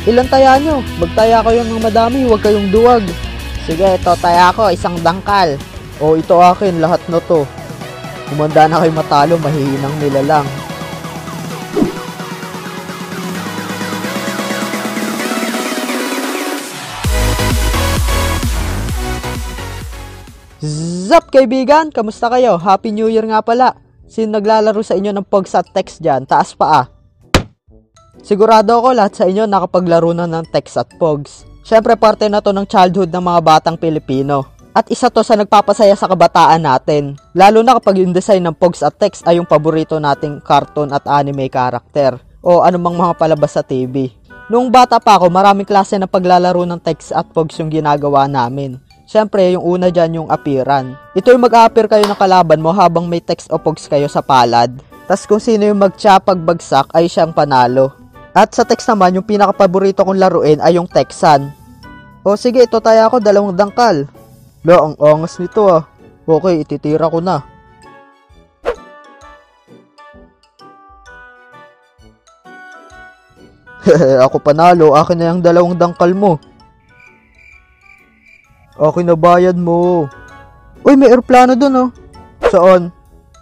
Ilan taya nyo? Magtaya kayo ng madami, huwag kayong duwag. Sige, ito taya ko, isang dangkal. O ito akin, lahat na to. Kumanda na kayo matalo, mahihinang nila lang. Zap kaibigan, kamusta kayo? Happy New Year nga pala. Sino naglalaro sa inyo ng Pogs at Text dyan? Taas pa. Sigurado ako lahat sa inyo nakapaglaro na ng Text at Pogs. Syempre parte na to ng childhood ng mga batang Pilipino. At isa to sa nagpapasaya sa kabataan natin. Lalo na kapag yung design ng Pogs at Text ay yung paborito nating cartoon at anime character. O anumang mga palabas sa TV. Noong bata pa ako, maraming klase ng paglalaro ng Text at Pogs yung ginagawa namin. Siyempre, yung una dyan yung appearan. Ito yung mag-a-appear kayo ng kalaban mo habang may text o pogs kayo sa palad. Tas kung sino yung magtsapagbagsak ay siyang panalo. At sa text naman, yung pinaka-paborito kong laruin ay yung Texan. O sige, ito tayo ako, 2 dangkal. Ang angas nito ah. Okay, ititira ko na. Ako panalo, akin na yung 2 dangkal mo. Akin na bayad mo. Uy, may aeroplano dun oh. Saan?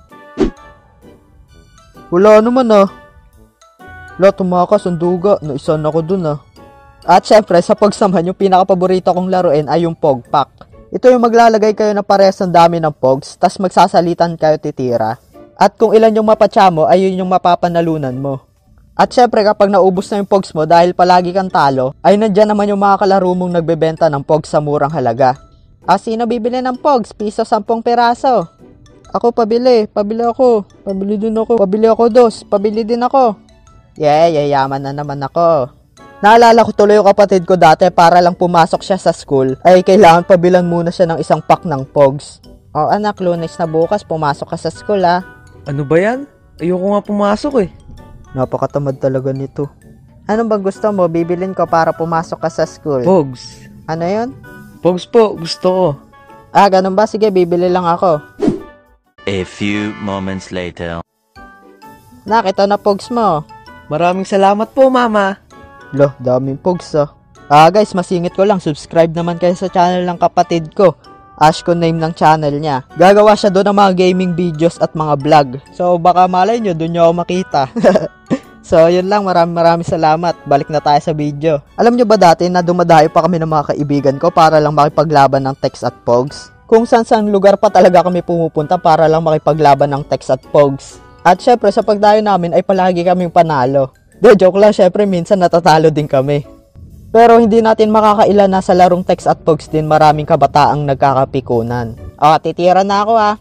Wala naman ah. Wala, tumakas ang duga. Naisan ako dun ah. At syempre, sa Pogs naman, yung pinaka-paborito kong laruin ay yung Pogpak. Ito yung maglalagay kayo na parehas ng dami ng Pogs, tas magsasalitan kayo titira. At kung ilan yung mapatya mo, ay yun yung mapapanalunan mo. At syempre, kapag naubos na yung Pogs mo dahil palagi kang talo, ay nandyan naman yung mga kalaro mong nagbebenta ng Pogs sa murang halaga. Sino bibili ng Pogs? Piso 10 peraso. Ako pabili. Pabili ako. Pabili din ako. Pabili ako 2. Pabili din ako. Yayaman na naman ako. Naalala ko tuloy yung kapatid ko dati para lang pumasok siya sa school, ay kailangan pabilan muna siya ng isang pack ng Pogs. O anak, Lunes na bukas, pumasok ka sa school ah. Ano ba yan? Ayoko nga pumasok eh. Napakatamad talaga nito. Ano bang gusto mo? Bibilin ko para pumasok ka sa school. Pogs. Ano yun? Pogs po, gusto ko. Ganun ba? Sige, bibili lang ako. A few moments later. Nak, ito na Pogs mo. Maraming salamat po, mama. Loh, daming Pogs ah. Guys, masingit ko lang. Subscribe naman kayo sa channel ng kapatid ko. Ashko name ng channel niya. Gagawa siya doon ng mga gaming videos at mga vlog. So, baka malay nyo, doon nyo ako makita. So, yun lang. Maraming salamat. Balik na tayo sa video. Alam nyo ba dati na dumadayo pa kami ng mga kaibigan ko para lang makipaglaban ng Text at Pogs? Kung saan lugar pa talaga kami pumupunta para lang makipaglaban ng Text at Pogs. At syempre, sa pagdayo namin ay palagi kaming panalo. Joke lang, syempre minsan natatalo din kami. Pero hindi natin makakailan na sa larong Text at Pogs din maraming kabataang nagkakapikunan. Titira na ako ah.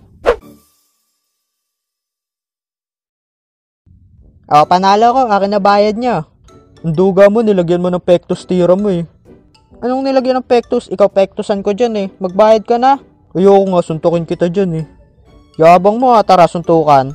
Panalo ko, akin na bayad nyo. Ang duga mo, nilagyan mo ng pectus tira mo eh. Anong nilagyan ng pectus? Ikaw pectusan ko dyan eh. Magbayad ka na. Ayoko nga, suntukin kita dyan eh. Yabang mo tara suntukan.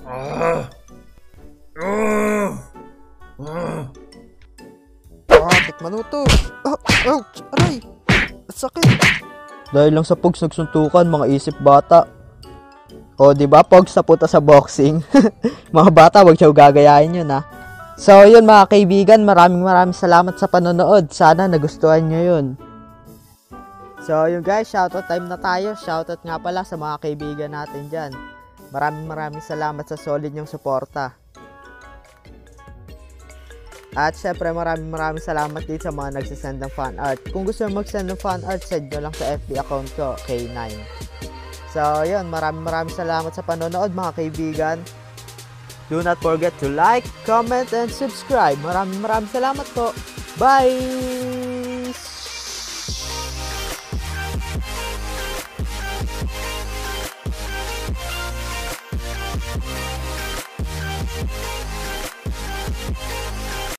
Manuto. Ouch! Aray! Sakit! Dahil lang sa Pogs nagsuntukan, mga isip bata. Diba? Pogs napunta sa boxing. Mga bata, wag siya gagayahin yun, ha? So, yun mga kaibigan, maraming salamat sa panonood. Sana nagustuhan nyo yun. So, yun guys, shoutout time na tayo. Shoutout nga pala sa mga kaibigan natin dyan. Maraming salamat sa solid nyong suporta. At syempre maraming salamat din sa mga nagsisend ng fan art. Kung gusto nyo mag-send ng fan art, send nyo lang sa FB account ko, K9. So yun, maraming salamat sa panonood mga kaibigan. Do not forget to like, comment, and subscribe. Maraming salamat po. Bye!